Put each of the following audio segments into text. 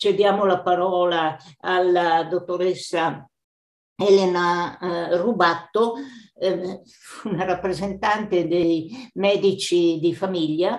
cediamo la parola alla dottoressa Elena Rubatto, una rappresentante dei medici di famiglia,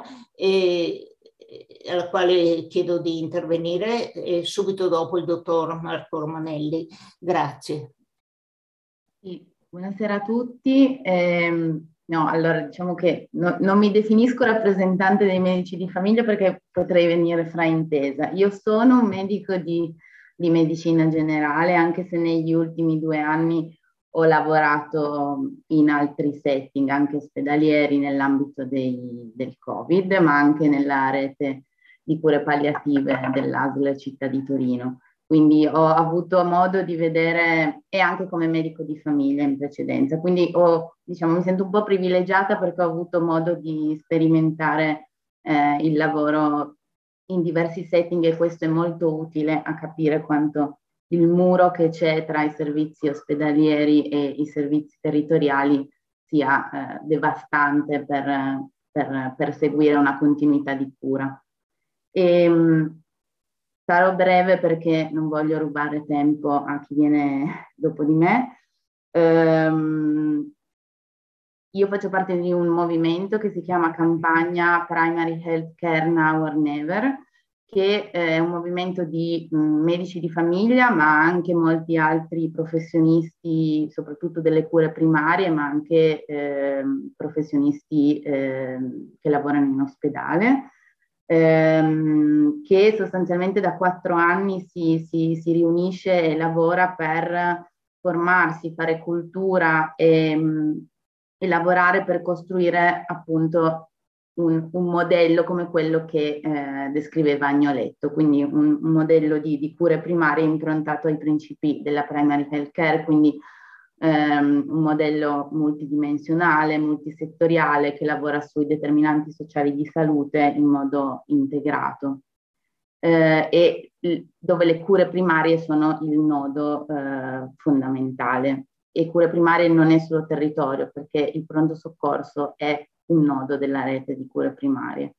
alla quale chiedo di intervenire subito dopo il dottor Marco Romanelli. Grazie. Sì, buonasera a tutti. No, allora diciamo che non mi definisco rappresentante dei medici di famiglia perché potrei venire fraintesa. Io sono un medico di medicina generale, anche se negli ultimi 2 anni ho lavorato in altri setting, anche ospedalieri, nell'ambito del Covid, ma anche nella rete di cure palliative dell'ASL Città di Torino. Quindi ho avuto modo di vedere, e anche come medico di famiglia in precedenza, quindi mi sento un po' privilegiata perché ho avuto modo di sperimentare il lavoro in diversi setting, e questo è molto utile a capire quanto il muro che c'è tra i servizi ospedalieri e i servizi territoriali sia devastante per seguire una continuità di cura. Sarò breve perché non voglio rubare tempo a chi viene dopo di me. Io faccio parte di un movimento che si chiama Campagna Primary Health Care Now or Never, che è un movimento di medici di famiglia, ma anche molti altri professionisti, soprattutto delle cure primarie, ma anche professionisti che lavorano in ospedale, che sostanzialmente da 4 anni si riunisce e lavora per formarsi, fare cultura e lavorare per costruire appunto un modello come quello che descriveva Agnoletto, quindi un modello di cure primarie improntato ai principi della primary health care, quindi un modello multidimensionale, multisettoriale, che lavora sui determinanti sociali di salute in modo integrato, e dove le cure primarie sono il nodo fondamentale. E cure primarie non è solo territorio, perché il pronto soccorso è un nodo della rete di cure primarie.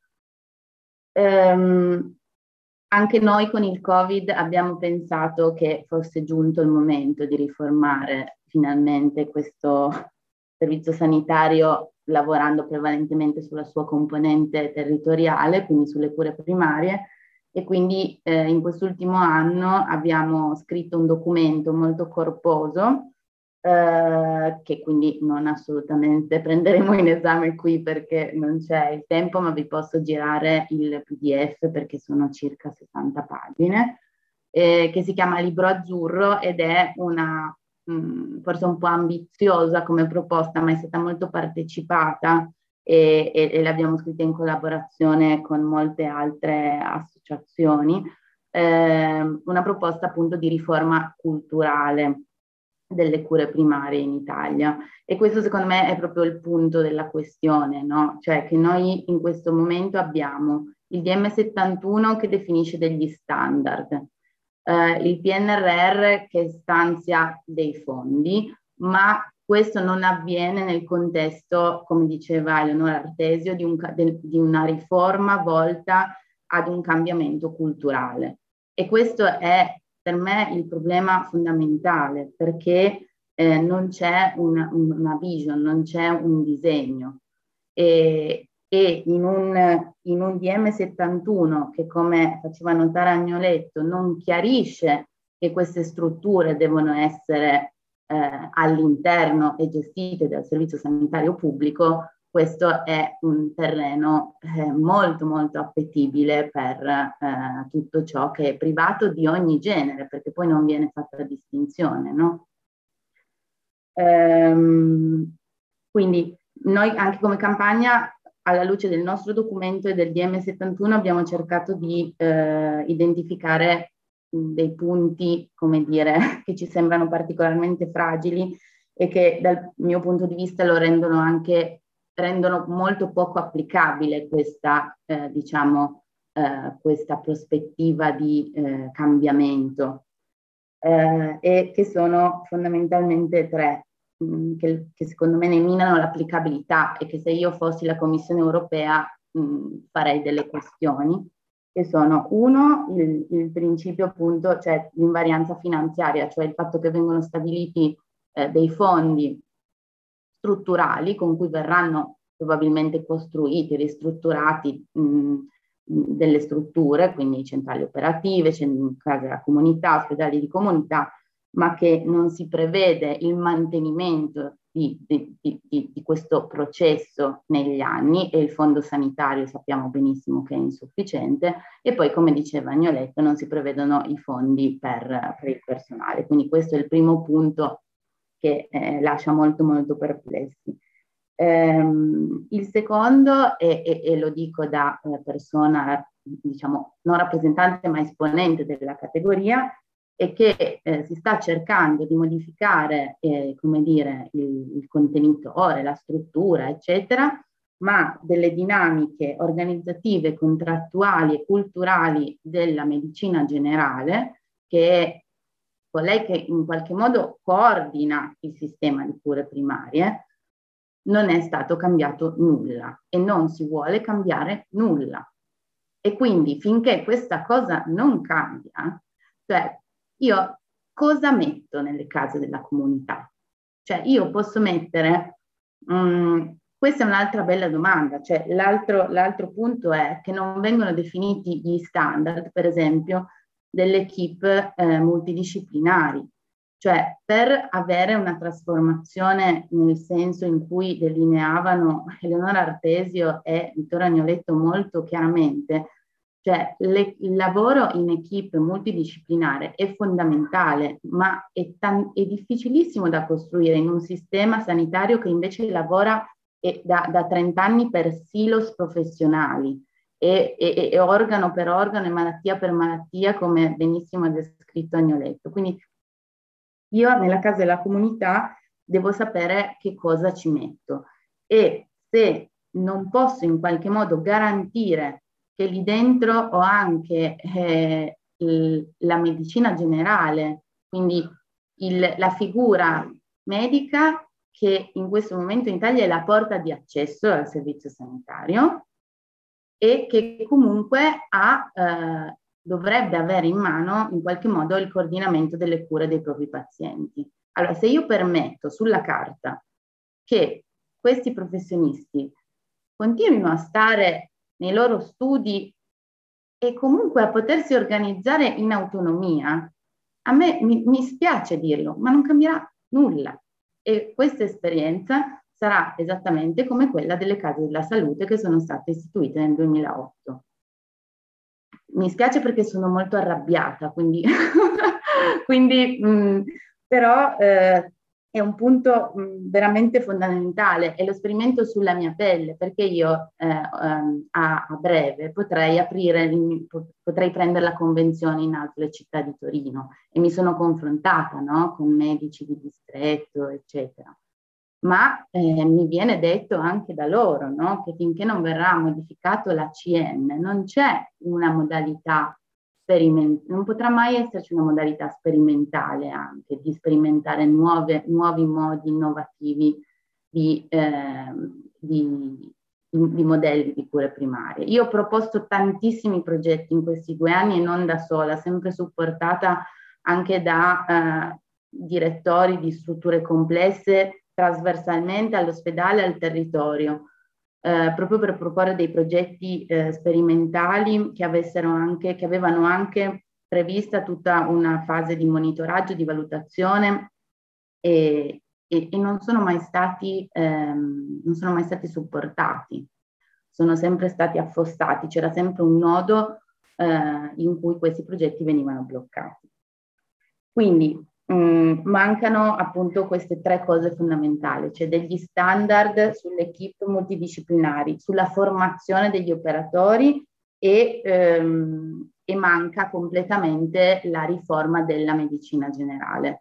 Anche noi con il Covid abbiamo pensato che fosse giunto il momento di riformare finalmente questo servizio sanitario, lavorando prevalentemente sulla sua componente territoriale, quindi sulle cure primarie, e quindi in quest'ultimo anno abbiamo scritto un documento molto corposo, che quindi non assolutamente prenderemo in esame qui perché non c'è il tempo, ma vi posso girare il PDF perché sono circa 60 pagine, che si chiama Libro Azzurro, ed è una forse un po' ambiziosa come proposta, ma è stata molto partecipata e l'abbiamo scritta in collaborazione con molte altre associazioni, una proposta appunto di riforma culturale delle cure primarie in Italia. E questo secondo me è proprio il punto della questione, no? Cioè che noi in questo momento abbiamo il DM71 che definisce degli standard, il PNRR che stanzia dei fondi, ma questo non avviene nel contesto, come diceva Eleonora Artesio, di una riforma volta ad un cambiamento culturale. E questo è per me il problema fondamentale, perché non c'è una vision, non c'è un disegno. E in un DM71 che, come faceva notare Agnoletto, non chiarisce che queste strutture devono essere all'interno e gestite dal servizio sanitario pubblico, questo è un terreno molto molto appetibile per tutto ciò che è privato di ogni genere, perché poi non viene fatta distinzione, no? Quindi noi anche come campagna, alla luce del nostro documento e del DM71, abbiamo cercato di identificare dei punti, come dire, che ci sembrano particolarmente fragili e che dal mio punto di vista lo rendono molto poco applicabile questa, questa prospettiva di cambiamento, e che sono fondamentalmente 3, che secondo me ne minano l'applicabilità, e che se io fossi la Commissione europea farei delle questioni. che sono uno, il principio appunto, cioè l'invarianza finanziaria, cioè il fatto che vengono stabiliti dei fondi strutturali con cui verranno probabilmente costruiti, ristrutturati delle strutture, quindi centrali operative, case della comunità, ospedali di comunità, ma che non si prevede il mantenimento di questo processo negli anni, e il fondo sanitario sappiamo benissimo che è insufficiente, e poi, come diceva Agnoletto, non si prevedono i fondi per il personale. Quindi questo è il primo punto che lascia molto perplessi. Il secondo, e lo dico da persona, diciamo, non rappresentante ma esponente della categoria, è che si sta cercando di modificare, come dire, il contenitore, la struttura, eccetera, ma delle dinamiche organizzative, contrattuali e culturali della medicina generale, che è colei che in qualche modo coordina il sistema di cure primarie, non è stato cambiato nulla e non si vuole cambiare nulla. E quindi finché questa cosa non cambia, cioè io cosa metto nelle case della comunità? Cioè io posso mettere, questa è un'altra bella domanda, cioè l'altro punto è che non vengono definiti gli standard, per esempio, delle equip multidisciplinari. Cioè, per avere una trasformazione nel senso in cui delineavano Eleonora Artesio e Vittorio Agnoletto molto chiaramente, cioè il lavoro in equipe multidisciplinare è fondamentale, ma è difficilissimo da costruire in un sistema sanitario che invece lavora da 30 anni per silos professionali e organo per organo e malattia per malattia, come benissimo ha descritto Agnoletto. Quindi io nella casa della comunità devo sapere che cosa ci metto, e se non posso in qualche modo garantire che lì dentro ho anche la medicina generale, quindi la figura medica che in questo momento in Italia è la porta di accesso al servizio sanitario e che comunque dovrebbe avere in mano in qualche modo il coordinamento delle cure dei propri pazienti. Allora, se io permetto sulla carta che questi professionisti continuino a stare nei loro studi e comunque a potersi organizzare in autonomia, a me mi spiace dirlo, ma non cambierà nulla. E questa esperienza sarà esattamente come quella delle case della salute che sono state istituite nel 2008. Mi spiace perché sono molto arrabbiata, quindi, però è un punto veramente fondamentale, è lo sperimento sulla mia pelle, perché io a breve potrei prendere la convenzione in altre città di Torino, e mi sono confrontata, no, con medici di distretto, eccetera. Ma mi viene detto anche da loro, no, che finché non verrà modificato l'ACM non c'è una modalità sperimentale, non potrà mai esserci una modalità sperimentale anche di sperimentare nuovi modi innovativi di modelli di cure primarie. Io ho proposto tantissimi progetti in questi 2 anni e non da sola, sempre supportata anche da direttori di strutture complesse trasversalmente all'ospedale e al territorio, proprio per proporre dei progetti sperimentali che avevano anche prevista tutta una fase di monitoraggio, di valutazione e non sono mai stati supportati, sono sempre stati affossati, c'era sempre un nodo in cui questi progetti venivano bloccati. Quindi mancano appunto queste 3 cose fondamentali, cioè degli standard sulle equip multidisciplinari, sulla formazione degli operatori e manca completamente la riforma della medicina generale.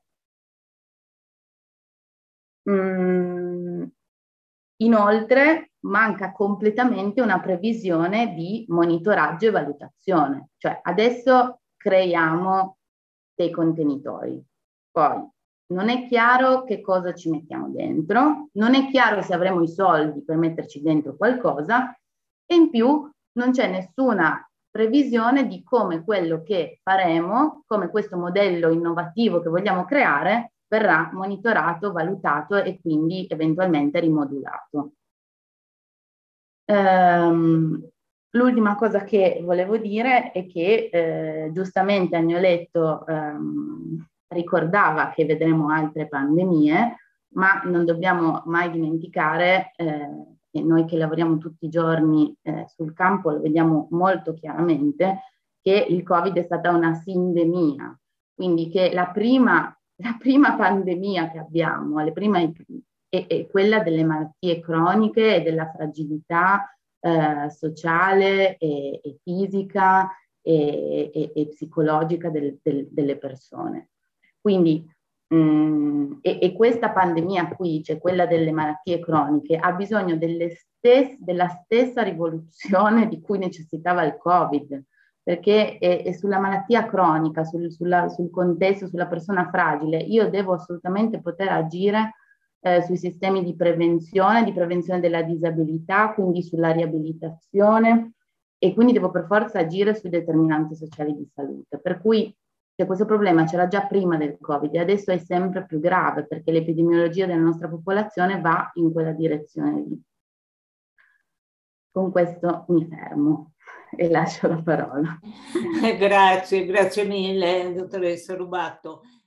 Inoltre manca completamente una previsione di monitoraggio e valutazione, cioè adesso creiamo dei contenitori. Poi non è chiaro che cosa ci mettiamo dentro, non è chiaro se avremo i soldi per metterci dentro qualcosa, e in più non c'è nessuna previsione di come quello che faremo, come questo modello innovativo che vogliamo creare, verrà monitorato, valutato e quindi eventualmente rimodulato. L'ultima cosa che volevo dire è che giustamente Agnoletto ricordava che vedremo altre pandemie, ma non dobbiamo mai dimenticare, e noi che lavoriamo tutti i giorni sul campo lo vediamo molto chiaramente, che il Covid è stata una sindemia, quindi che la prima pandemia che abbiamo, è quella delle malattie croniche e della fragilità sociale e fisica e psicologica delle persone. Quindi questa pandemia qui, cioè quella delle malattie croniche, ha bisogno della stessa rivoluzione di cui necessitava il Covid, perché è sulla malattia cronica, sul contesto, sulla persona fragile. Io devo assolutamente poter agire sui sistemi di prevenzione della disabilità, quindi sulla riabilitazione, e quindi devo per forza agire sui determinanti sociali di salute. Per cui questo problema c'era già prima del Covid e adesso è sempre più grave perché l'epidemiologia della nostra popolazione va in quella direzione lì. Con questo mi fermo e lascio la parola. Grazie mille, dottoressa Rubato.